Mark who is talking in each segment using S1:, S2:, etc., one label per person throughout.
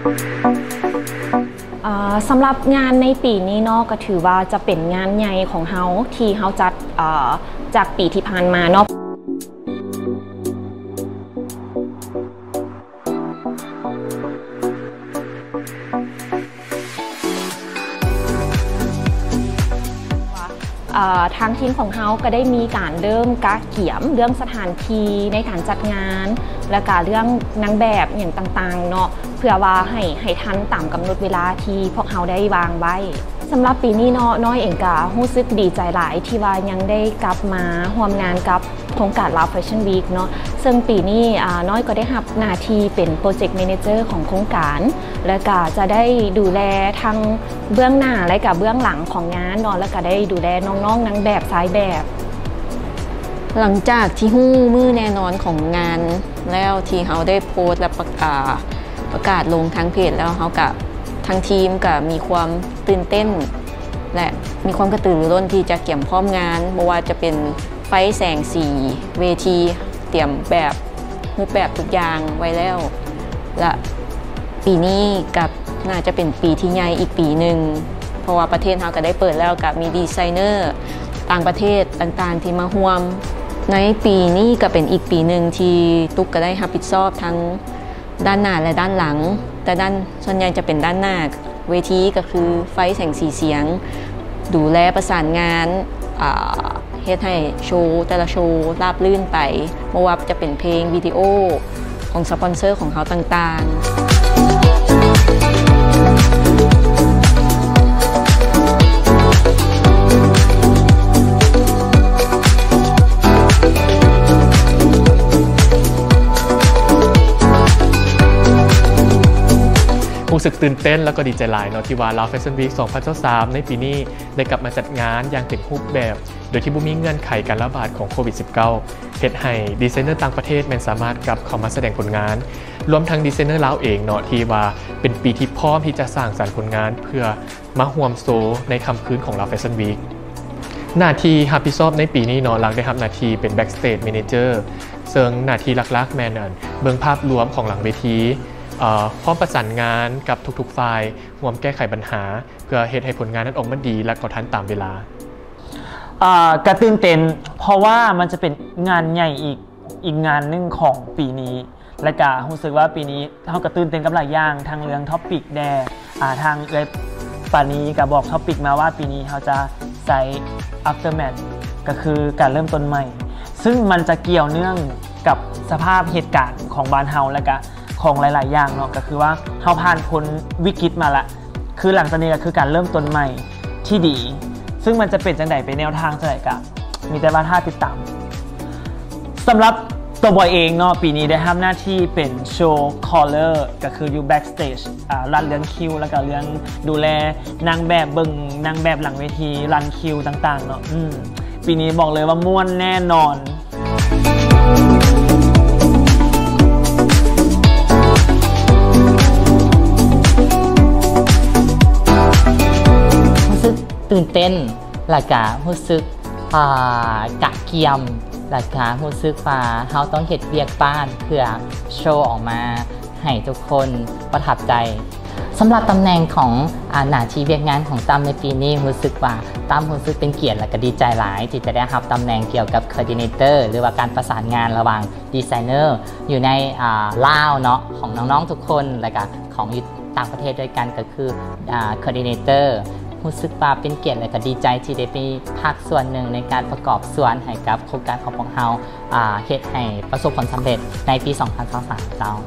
S1: สำหรับงานในปีนี้เนาะก็ถือว่าจะเป็นงานใหญ่ของเฮาที่เฮาจัดจากปีที่ผ่านมาเนาะทางทีมของเฮาก็ได้มีการเริ่มกะเกี่ยมเรื่องสถานที่ในการจัดงานและการเรื่องนางแบบอย่างต่างๆเนาะเพื่อว่าให้ทันตามกำหนดเวลาที่พวกเฮาได้วางไว้สำหรับปีนี้เนาะน้อยเองก็รู้สึกดีใจหลายที่ว่ายังได้กลับมาร่วมงานกับโครงการ Love Fashion Week เนาะซึ่งปีนี้น้อยก็ได้รับหน้าที่เป็นโปรเจกต์แมเนเจอร์ของโครงการและก็จะได้ดูแลทั้งเบื้องหน้าและก็เบื้องหลังของงานเนาะแล้วก็ได้ดูแลน้องๆนางแบบสายแบบ
S2: หลังจากที่ฮู้มือแน่นอนของงานแล้วที่เขาได้โพสต์และประกาศลงทางเพจแล้วเขากับทางทีมก็มีความตื่นเต้นและมีความกระตือรือร้นที่จะเกี่ยมพร้อมงานไม่ว่าจะเป็นไฟแสงสีเวทีเตรียมแบบรูปแบบทุกอย่างไว้แล้วและปีนี้กับน่าจะเป็นปีที่ใหญ่อีกปีหนึ่งเพราะว่าประเทศเราก็ได้เปิดแล้วกับมีดีไซเนอร์ต่างประเทศต่างๆที่มาร่วมในปีนี้ก็เป็นอีกปีหนึ่งที่ตุ๊กก็ได้รับผิดชอบทั้งด้านหน้าและด้านหลังแต่ด้านส่วนใหญ่จะเป็นด้านหน้าเวทีก็คือไฟแสงสีเสียงดูแลประสานงานเฮ็ดให้โชว์แต่ละโชว์ราบลื่นไปไม่ว่าจะเป็นเพลงวิดีโอของสปอนเซอร์ของเขาต่างๆ
S3: รู้สึกตื่นเต้นแล้วก็ดีใจหลายเนาะที่ว่า Love Fashion Week 2023ในปีนี้ได้กลับมาจัดงานอย่างเต็มรูปแบบโดยที่บ่มีเงื่อนไขการระบาดของโควิด -19 เฮ็ดให้ดีไซเนอร์ต่างประเทศแม้นสามารถกลับเข้ามาแสดงผลงานรวมทั้งดีไซเนอร์ลาวเองเนาะที่ว่าเป็นปีที่พร้อมที่จะสร้างสรรค์ผลงานเพื่อมาร่วมโชว์ในค่ำคืนของ Love Fashion Week หน้าที่รับผิดชอบในปีนี้เนาะหลังได้รับหน้าที่เป็น Backstage Manager ซึ่งหน้าที่หลักๆแม่นเบิ่งภาพรวมของหลังเวทีพร้อมประสานงานกับทุกๆฝ่ายร่วมแก้ไขปัญหาเพื่อเฮ็ดให้ผลงานนั้นออกมาดีและก็ทันตามเวล
S4: ากระตื่นเต้นเพราะว่ามันจะเป็นงานใหญ่อีกงานหนึ่งของปีนี้และก็รู้สึกว่าปีนี้เขากระตื่นเต้นกับหลายอย่างทางเรื่องท็อปิกแดทางปานี้ก็บอกท็อปิกมาว่าปีนี้เขาจะใส่ aftermath ก็คือการเริ่มต้นใหม่ซึ่งมันจะเกี่ยวเนื่องกับสภาพเหตุการณ์ของบ้านเฮาและก็ของหลายๆอย่างเนาะก็คือว่าเขาผ่านพ้นวิกฤตมาละคือหลังจากนี้ก็คือการเริ่มต้นใหม่ที่ดีซึ่งมันจะเป็นจังไดไปแนวทางจังไดก็มีแต่ว่าถ้าติดตามสำหรับตัวบอยเองเนาะปีนี้ได้ทำหน้าที่เป็นโชว์คอลเลอร์ก็คืออยู่แบ็กสเตจรันเรื่องคิวแล้วก็เรื่องดูแลนางแบบเบิ่งนางแบบหลังเวทีรันคิวต่างๆเนาะปีนี้บอกเลยว่าม่วนแน่นอน
S5: ตื่นเต้นและก็รู้สึกกะเกียมและก็รู้สึกว่าเราต้องเฮ็ดเวียกบ้านเพื่อโชว์ออกมาให้ทุกคนประทับใจสำหรับตำแหน่งของหน้าที่เวียกงานของตั้มในปีนี้รู้สึกว่าตั้มรู้สึกเป็นเกียรติและก็ดีใจหลายที่จะได้รับตำแหน่งเกี่ยวกับ Coordinator หรือว่าการประสานงานระหว่างดีไซเนอร์อยู่ในลาวเนาะของน้องๆทุกคนและก็ของต่างประเทศด้วยกันก็คือ Coordinatorรู้สึกว่าเป็นเกียรติและก็ดีใจที่ได้ไปภาคส่วนหนึ่งในการประกอบส่วนให้กับโครงการของพวกเราเฮ็ดให้ประสบผลสำเร็จในปี 2023 เจ้า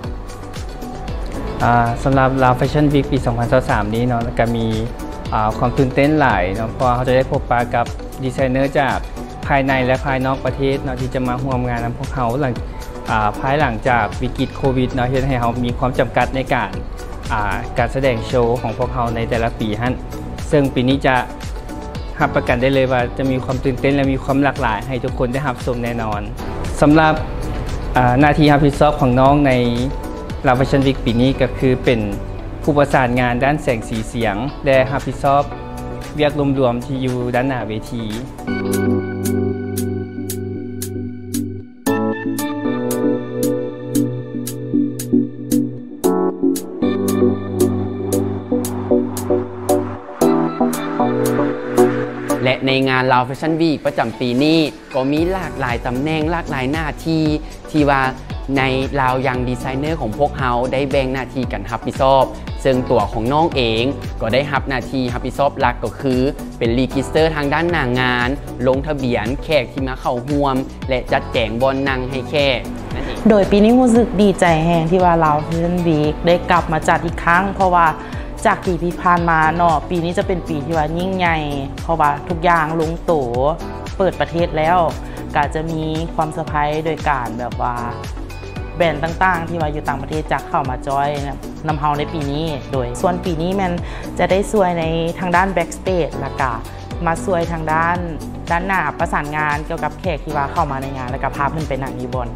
S6: สำหรับ Love Fashion Week ปี 2023 นี้เนาะก็มีความตื่นเต้นหลายเนาะเพราะเขาจะได้พบปะกับดีไซเนอร์จากภายในและภายนอกประเทศเนาะที่จะมาร่วมงานกับพวกเขาภายหลังจากวิกฤตโควิดเนาะเฮ็ดให้เขามีความจำกัดในการแสดงโชว์ของพวกเขาในแต่ละปีฮั่นซึ่งปีนี้จะรับประกันได้เลยว่าจะมีความตื่นเต้นและมีความหลากหลายให้ทุกคนได้รับชมแน่นอนสำหรับหน้าที่รับผิดชอบของน้องใน Love Fashion Week ปีนี้ก็คือเป็นผู้ประสานงานด้านแสงสีเสียงและรับผิดชอบเวียกรวมๆที่อยู่ด้านหน้าเวที
S7: ในงานลาวแฟชั่นวีคประจำปีนี้ก็มีหลากหลายตำแหน่งหลากหลายหน้าที่ที่ว่าในลาวยังดีไซเนอร์ของพวกเขาได้แบ่งหน้าที่กันรับผิดชอบซึ่งตัวของน้องเองก็ได้รับหน้าที่รับผิดชอบหลักก็คือเป็นรีจิสเตอร์ทางด้านหน้างานลงทะเบียนแขกที่มาเข้าร่วมและจัดแจงบอลนั่งให้แขกนั่นเอง
S8: โดยปีนี้รู้สึกดีใจแฮงที่ว่าลาวแฟชั่นวีคได้กลับมาจัดอีกครั้งเพราะว่าจากปีที่ผ่านมาเนาะปีนี้จะเป็นปีที่ว่ายิ่งใหญ่เพราะว่าทุกอย่างลงโตเปิดประเทศแล้วก็จะมีความเซอร์ไพรส์โดยการแบบว่าแบรนด์ต่างๆที่ว่าอยู่ต่างประเทศจะเข้ามาจอยนำเฮาในปีนี้โดยส่วนปีนี้มันจะได้ช่วยในทางด้านแบ็กสเตจแล้วก็มาช่วยทางด้านหน้าประสานงานเกี่ยวกับแขกที่ว่าเข้ามาในงานแล้วก็พาเพื่อนไปหนังอยู่บน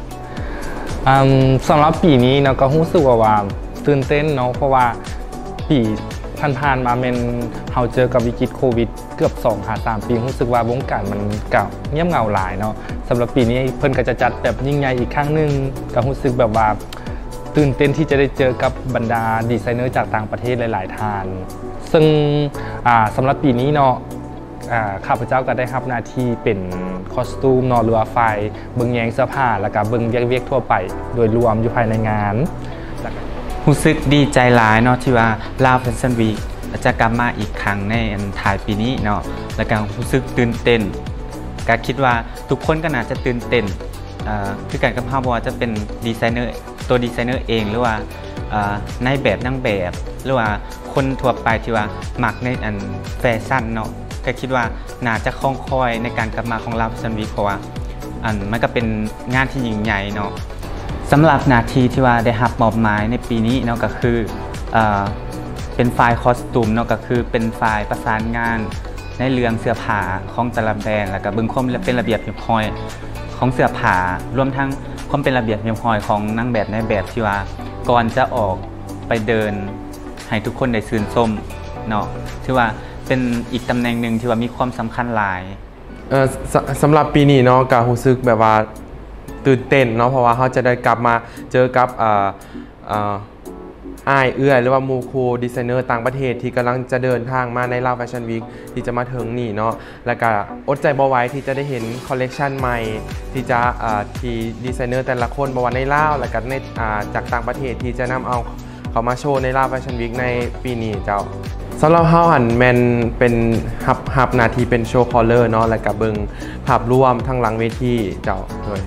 S9: สำหรับปีนี้เนาะก็รู้สึกว่าตื่นเต้นเนาะเพราะว่าปีผ่านมาเราเจอกับวิกฤตโควิดเกือบ2-3 ปีรู้สึกว่าวงการมันเก่าเงียบเหงาหลายเนาะสำหรับปีนี้เพิ่นก็จะจัดแบบยิ่งใหญ่อีกครั้งหนึ่งก็รู้สึกแบบว่าตื่นเต้นที่จะได้เจอกับบรรดาดีไซเนอร์จากต่างประเทศหลายๆท่านซึ่งสำหรับปีนี้เนาะข้าพเจ้าก็ได้รับหน้าที่เป็นคอสตูมเนาะหรือว่าไฟเบิ่งแยงเสื้อผ้าแล้วก็เบิ่งเวียกทั่วไปโดยรวมอยู่ภายในงาน
S10: รู้สึกดีใจหลายเนาะที่ว่าลาวแฟชั่นวีคจะกลับมาอีกครั้งในถ่ายปีนี้เนาะและก็รู้สึกตื่นเต้นก็คิดว่าทุกคนก็น่าจะตื่นเต้นคือการกับภาพว่าจะเป็นดีไซเนอร์ตัวดีไซเนอร์เองหรือว่าในแบบนั่งแบบหรือว่าคนทั่วไปที่ว่ามักในแฟชั่นเนาะก็คิดว่าน่าจะคล่องคอยในการกลับมาของลาวแฟชั่นวีคเพราะว่ามันก็เป็นงานที่ยิ่งใหญ่เนาะสำหรับหน้าที่ที่ว่าได้รับมอบหมายในปีนี้เนาะก็คือเป็นฝ่ายคอสตูมเนาะก็คือเป็นฝ่ายประสานงานในเรื่องเสื้อผ้าของแต่ละแบรนด์แล้วก็เบิ่งความเป็นระเบียบเรียบร้อยของเสื้อผ้ารวมทั้งความเป็นระเบียบเรียบร้อยของนางแบบในแบบที่ว่าก่อนจะออกไปเดินให้ทุกคนได้ชื่นชมเนาะที่ว่าเป็นอีกตำแหน่งหนึ่งที่ว่ามีความสำคัญหลาย
S11: สำหรับปีนี้เนาะก็รู้สึกแบบว่าตื่นเต้นเนาะเพราะว่าเขาจะได้กลับมาเจอกับอ้ายเอื้อยหรือว่ามูคูดีไซเนอร์ต่างประเทศที่กำลังจะเดินทางมาในลาวแฟชั่นวีคที่จะมาถึงนี่เนาะแล้วก็อดใจบ่ไหวที่จะได้เห็นคอลเลกชันใหม่ที่จะที่ดีไซเนอร์แต่ละคนบ่ว่าในลาวแล้วก็ในจากต่างประเทศที่จะนำเอาเขามาโชว์ในลาวแฟชั่นวีคในปีนี้เจ้าสำหรับเฮาหันแมนเป็นฮับนาทีเป็นโชว์คอลเลอร์เนาะแล้วก็เบิ่งภาพรวมทั้งหลังเวทีเจ้าด้วย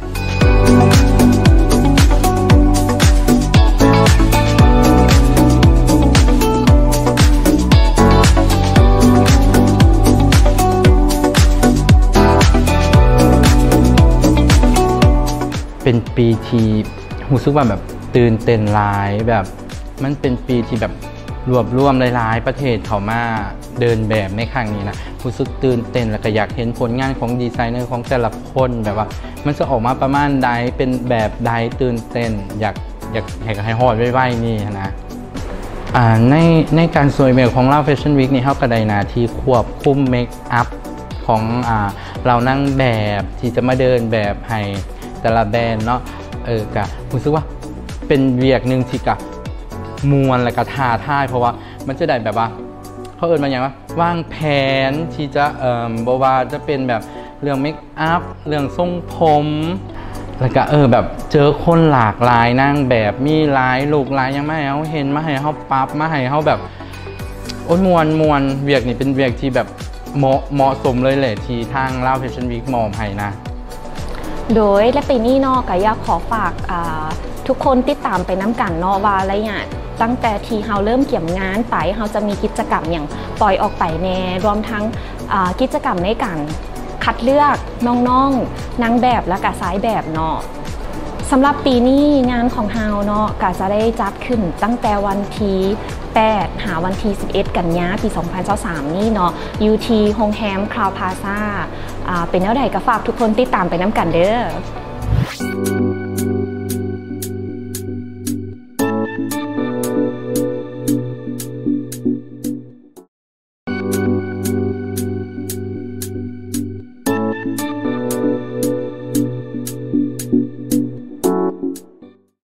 S10: เป็นปีที่รู้สึกว่าแบบตื่นเต้นหลายแบบมันเป็นปีที่แบบรวบรวมหลายๆประเทศเข้ามาเดินแบบในครั้งนี้นะรู้สึกตื่นเต้นแล้วก็อยากเห็นผลงานของดีไซเนอร์ของแต่ละคนแบบว่ามันจะออกมาประมาณใดเป็นแบบใดตื่นเต้นอยากให้ฮอดไว้ๆนี่นะในการสวยแบบของเราแฟชั่นวีคนี่เขาก็ได้หน้าที่ควบคุมเมคอัพของเรานั่งแบบที่จะมาเดินแบบให้แต่ละแบรนด์เนาะก็รู้สึกว่าเป็นเวียกหนึ่งที่กะมวลและก็ท้าทายเพราะว่ามันจะได้แบบว่าเขามาอย่างว่าวางแผนที่จะบอกว่าจะเป็นแบบเรื่องเมคอัพเรื่องทรงผมแล้วก็แบบเจอคนหลากหลายนั่งแบบมีหลายลูกหลายยังไม่ให้เขาเห็นมาให้เขาปรับมาให้เขาแบบโอ้ยมวลเวียกนี่เป็นเวียกที่แบบเหมาะสมเลยแหละที่ทางลาวแฟชั่นวีคมอบให้นะ
S1: โดยและปีนี้เนาะก็อยากขอฝากทุกคนติดตามไปน้ำกันเนาะว่าอะไรเนี่ยตั้งแต่ที่เราเริ่มเกี่ยมงานไปเราจะมีกิจกรรมอย่างปล่อยออกไปแน่รวมทั้งกิจกรรมในการคัดเลือกน้องๆนางแบบและก็สายแบบเนาะสำหรับปีนี้งานของเราเนาะก็จะได้จัดขึ้นตั้งแต่วันที่8หาวันที่11กันยายนปี2023นี่เนาะอยู่ที่โรงแรมคราวพลาซ่าเป็นแนวใดก็ฝากทุกคนติดตามไปน้ำกันเด้อ